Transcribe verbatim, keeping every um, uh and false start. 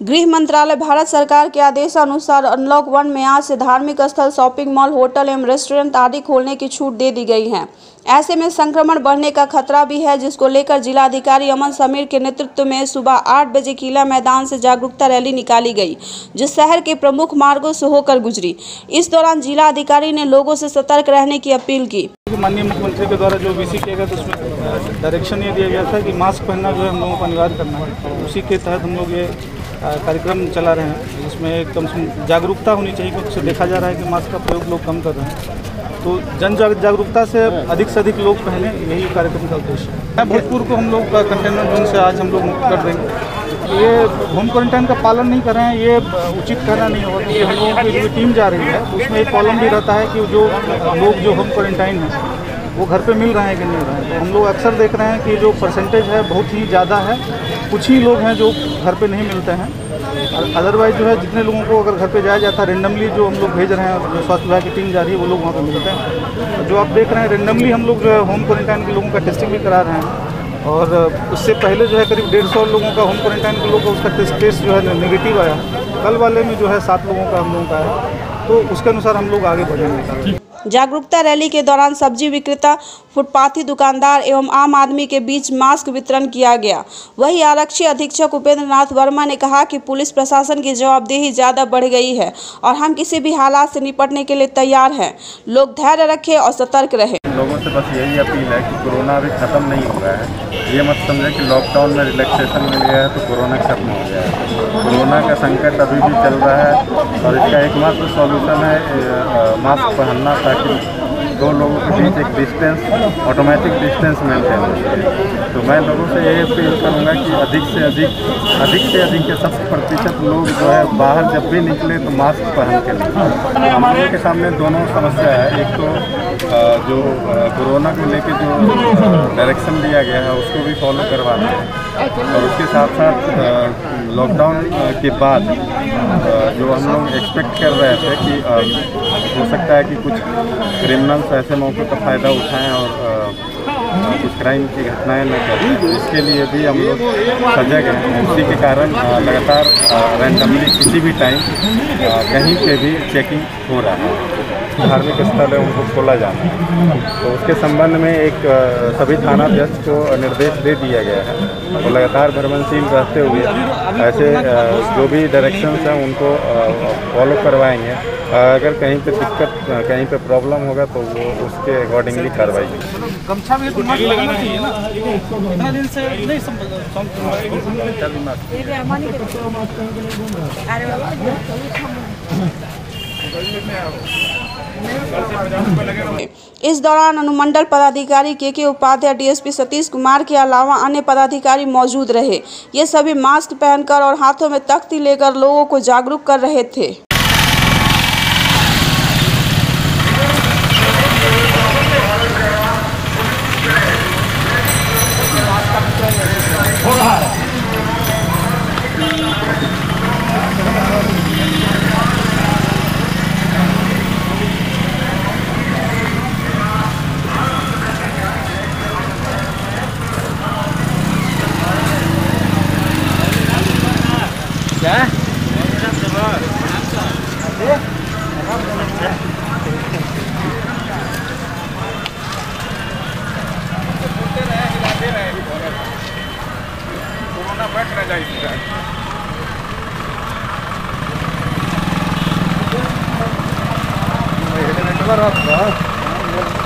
गृह मंत्रालय भारत सरकार के आदेशानुसार अनलॉक वन में आज से धार्मिक स्थल, शॉपिंग मॉल, होटल एवं रेस्टोरेंट आदि खोलने की छूट दे दी गई है। ऐसे में संक्रमण बढ़ने का खतरा भी है, जिसको लेकर जिलाधिकारी अमन समीर के नेतृत्व में सुबह आठ बजे किला मैदान से जागरूकता रैली निकाली गई, जो शहर के प्रमुख मार्गों से होकर गुजरी। इस दौरान जिलाधिकारी ने लोगों से सतर्क रहने की अपील की। माननीय मुख्यमंत्री के द्वारा जो वीसी किया गया था उसमें डायरेक्शन ये दिया गया था कि मास्क पहनना जो है हम लोगों को अनिवार्य करना है। उसी के तहत हम लोग ये कार्यक्रम चला रहे हैं, जिसमें कम से कम जागरूकता होनी चाहिए, क्योंकि देखा जा रहा है कि मास्क का प्रयोग लोग कम कर रहे हैं। तो जन जागरूकता से अधिक से अधिक लोग पहने, यही कार्यक्रम का उद्देश्य है। भोजपुर को हम लोग कंटेनमेंट जोन से आज हम लोग मुक्त कर देंगे। ये होम क्वारंटाइन का पालन नहीं कर रहे हैं, ये उचित कहना नहीं होगा, क्योंकि हम लोगों की जो टीम जा रही है उसमें एक कॉलम भी रहता है कि जो लोग जो होम क्वारंटाइन है वो घर पे मिल रहे हैं कि नहीं रहे हैं। तो हम लोग अक्सर देख रहे हैं कि जो परसेंटेज है बहुत ही ज़्यादा है, कुछ ही लोग हैं जो घर पे नहीं मिलते हैं। अदरवाइज जो है जितने लोगों को अगर घर पे जाया जाता है, रेंडमली जो हम लोग भेज रहे हैं, जो स्वास्थ्य विभाग की टीम जा रही है वो लोग वहाँ पे मिलते हैं। जो आप देख रहे हैं रेंडमली हम लोग जो है होम क्वारंटाइन के लोगों का टेस्टिंग भी करा रहे हैं, और उससे पहले जो है करीब डेढ़ सौ लोगों का होम क्वारंटाइन के लोगों का उसका टेस्ट टेस्ट जो है नेगेटिव आया। कल वाले में जो है सात लोगों का हम लोगों का है, तो उसके अनुसार हम लोग आगे बढ़ेंगे। जागरूकता रैली के दौरान सब्जी विक्रेता, फुटपाथी दुकानदार एवं आम आदमी के बीच मास्क वितरण किया गया। वहीं आरक्षी अधीक्षक उपेंद्र नाथ वर्मा ने कहा कि पुलिस प्रशासन की जवाबदेही ज्यादा बढ़ गई है और हम किसी भी हालात से निपटने के लिए तैयार हैं। लोग धैर्य रखें और सतर्क रहें। लोगों से बस यही अपील है कि कोरोना अभी खत्म नहीं हुआ है। ये मत समझे कि लॉकडाउन में रिलैक्सेशन मिल गया है तो कोरोना खत्म हो गया है। कोरोना का संकट अभी भी चल रहा है और इसका एकमात्र सॉल्यूशन है मास्क पहनना, ताकि दो लोगों के बीच एक डिस्टेंस, ऑटोमेटिक डिस्टेंस मेंटेन हो सके। तो मैं लोगों से ये अपील करूँगा कि अधिक से अधिक अधिक से अधिक के शत प्रतिशत लोग जो है बाहर जब भी निकले तो मास्क पहन के निकले। हम लोगों के सामने दोनों समस्या है, एक तो जो कोरोना को लेके जो डायरेक्शन दिया गया है उसको भी फॉलो करवाना है, और उसके साथ साथ लॉकडाउन के बाद जो हम लोग एक्सपेक्ट कर रहे थे कि हो सकता है कि कुछ क्रिमिनल्स ऐसे मौके का फ़ायदा उठाएं और कुछ क्राइम की घटनाएं न करें, तो इसके लिए भी हम लोग सजग हैं। इसी के कारण लगातार रैंडमली किसी भी टाइम कहीं पे भी चेकिंग हो रहा है। धार्मिक स्थल है उनको खोला जाना है, तो उसके संबंध में एक सभी थानाध्यक्ष को निर्देश दे दिया गया है, तो लगातार भ्रमणशील रहते हुए ऐसे जो भी डायरेक्शंस हैं उनको फॉलो करवाएंगे। अगर कहीं पे दिक्कत, कहीं पे प्रॉब्लम होगा तो वो उसके अकॉर्डिंगली कार्रवाई की। गमछा भी मास्क लगाना चाहिए ना, इतना दिन से नहीं इस दौरान अनुमंडल पदाधिकारी के के उपाध्याय, डीएसपी सतीश कुमार के अलावा अन्य पदाधिकारी मौजूद रहे। ये सभी मास्क पहनकर और हाथों में तख्ती लेकर लोगों को जागरूक कर रहे थे। क्या? कोरोना बैठ रहा जाए